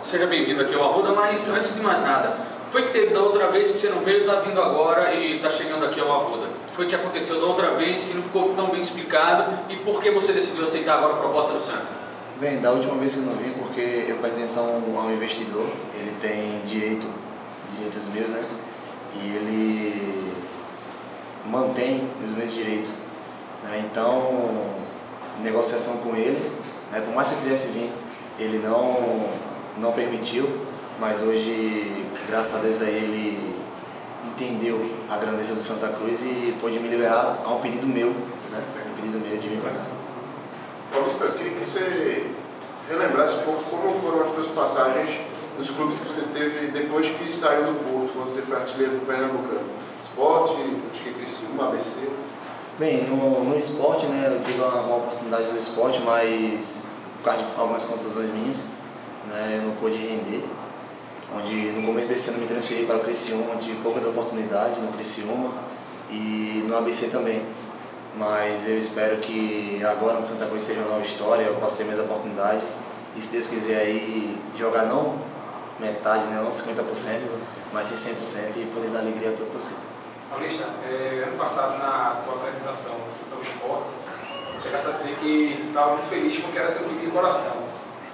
Seja bem-vindo aqui ao Arruda, mas antes de mais nada, foi que teve da outra vez que você não veio, está vindo agora e está chegando aqui ao Arruda? Foi que aconteceu da outra vez que não ficou tão bem explicado e por que você decidiu aceitar agora a proposta do Santa? Bem, da última vez que eu não vim porque eu pertenço a um investidor, ele tem direitos meus, né? E ele mantém os meus direitos, né? Então, negociação com ele, né? Por mais que eu quisesse vir, ele não permitiu, mas hoje, graças a Deus, aí ele entendeu a grandeza do Santa Cruz e pôde me liberar a um pedido meu, né? Um pedido meu de vir para cá. Paulista, eu queria que você relembrasse um pouco como foram as suas passagens nos clubes que você teve depois que saiu do Porto, quando você foi artilheiro do Pernambucano. Sport, acho que Criciúma, ABC. Bem, no esporte, né, eu tive uma oportunidade no esporte, mas por causa de algumas contusões minhas, né, eu não pude render. Onde no começo desse ano me transferi para o Criciúma, tive poucas oportunidades no Criciúma e no ABC também. Mas eu espero que agora no Santa Cruz seja uma nova história, eu possa ter mais oportunidade. E se Deus quiser aí jogar não metade, né, não 50%, mas sim 100% e poder dar alegria a toda a torcida. Paulista, ano passado na tua apresentação do esporte, chegasse a dizer que estava muito feliz porque era teu time de coração.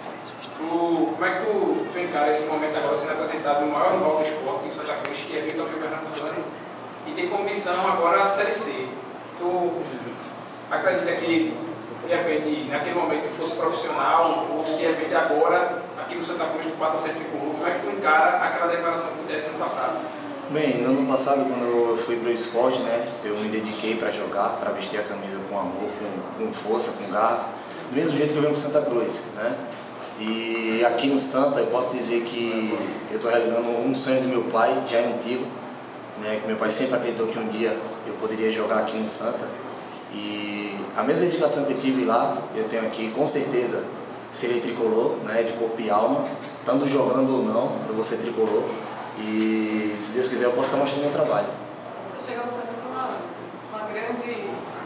Como é que tu encara esse momento agora sendo apresentado no maior rival do esporte, o Santa Cruz, que é bicampeão pernambucano e tem como missão agora a Série C? Tu acredita que de repente naquele momento fosse profissional ou se de repente agora aqui no Santa Cruz tu passa a ser tricolor? Como é que tu encara aquela declaração que tu desse ano passado? Bem, no ano passado, quando eu fui para o esporte, né, eu me dediquei para jogar, para vestir a camisa com amor, com força, com garra, do mesmo jeito que eu venho para Santa Cruz, né? E aqui no Santa eu posso dizer que eu estou realizando um sonho do meu pai, já é antigo, né, que meu pai sempre acreditou que um dia eu poderia jogar aqui no Santa. E a mesma dedicação que eu tive lá, eu tenho aqui, com certeza, serei tricolor, né, de corpo e alma, tanto jogando ou não, eu vou ser tricolor. E se Deus quiser eu posso estar mostrando meu trabalho. Você chegou no Santa com uma grande,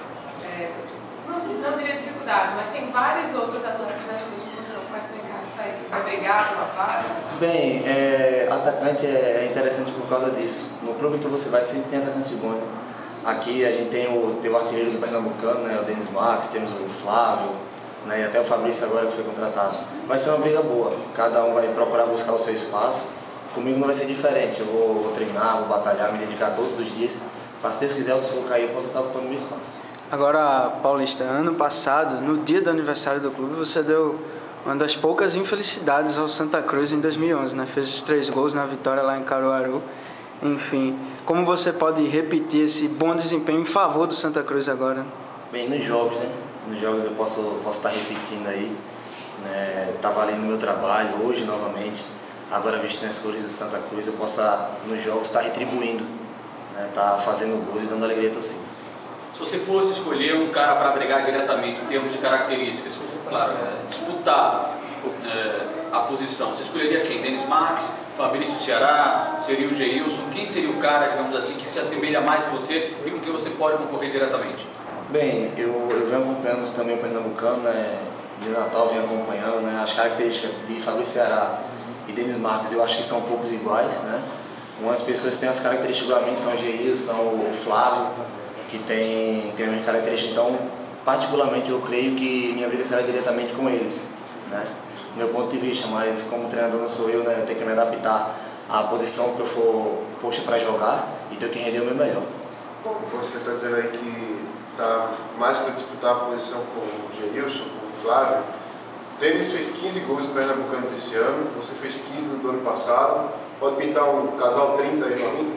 não diria dificuldade, mas tem vários outros atletas nessa disposição. Como é que tu encara isso aí? Vai brigar pela vaga? Bem, atacante é interessante por causa disso. No clube que você vai sempre tem atacante bom, né? Aqui a gente tem o artilheiro do Pernambucano, né, o Denis Marques, temos o Flávio, né, e até o Fabrício agora que foi contratado. Vai ser uma briga boa, cada um vai procurar buscar o seu espaço. Comigo não vai ser diferente, eu vou treinar, vou batalhar, me dedicar todos os dias. Para se Deus quiser, se for cair, eu posso estar ocupando meu espaço. Agora, Paulista, ano passado, no dia do aniversário do clube, você deu uma das poucas infelicidades ao Santa Cruz em 2011, né? Fez os 3 gols na vitória lá em Caruaru. Enfim, como você pode repetir esse bom desempenho em favor do Santa Cruz agora? Bem, nos jogos, né? Nos jogos eu posso estar repetindo aí, né? Tá valendo o meu trabalho hoje novamente. Agora vestindo as cores do Santa Cruz, eu possa nos jogos estar retribuindo, né? Tá fazendo gols e dando alegria à torcida. Se você fosse escolher um cara para brigar diretamente em termos de características, claro, disputar a posição, você escolheria quem? Denis Marques, Fabrício Ceará, seria o Geilson? Quem seria o cara, digamos assim, que se assemelha mais a você e com quem você pode concorrer diretamente? Bem, eu venho acompanhando também o Pernambucano, né? De Natal venho acompanhando, né? As características de Fabrício Ceará e Denis Marques eu acho que são um poucos iguais, né? Umas pessoas têm as características igual a mim, são o Geilson, são o Flávio, que tem as minhas características, então particularmente eu creio que minha briga será diretamente com eles, né? Meu ponto de vista, mas como treinador não sou eu, né? Eu tenho que me adaptar à posição que eu for posto para jogar e tenho que render o meu melhor. Bom, você está dizendo aí que está mais para disputar a posição com o Geilson, com o Flávio. O Denis fez 15 gols no Pernambucano desse ano, você fez 15 no do ano passado. Pode pintar um casal 30 aí para mim?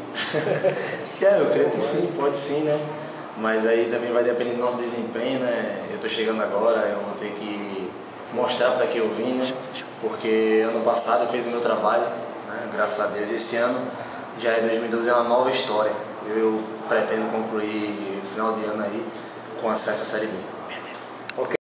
Eu creio que sim, pode sim, né? Mas aí também vai depender do nosso desempenho, né? Eu estou chegando agora, eu vou ter que mostrar para que eu vim, né? Porque ano passado eu fiz o meu trabalho, né? Graças a Deus. Esse ano, já é 2012, é uma nova história. Eu pretendo concluir no final de ano aí com acesso à Série B.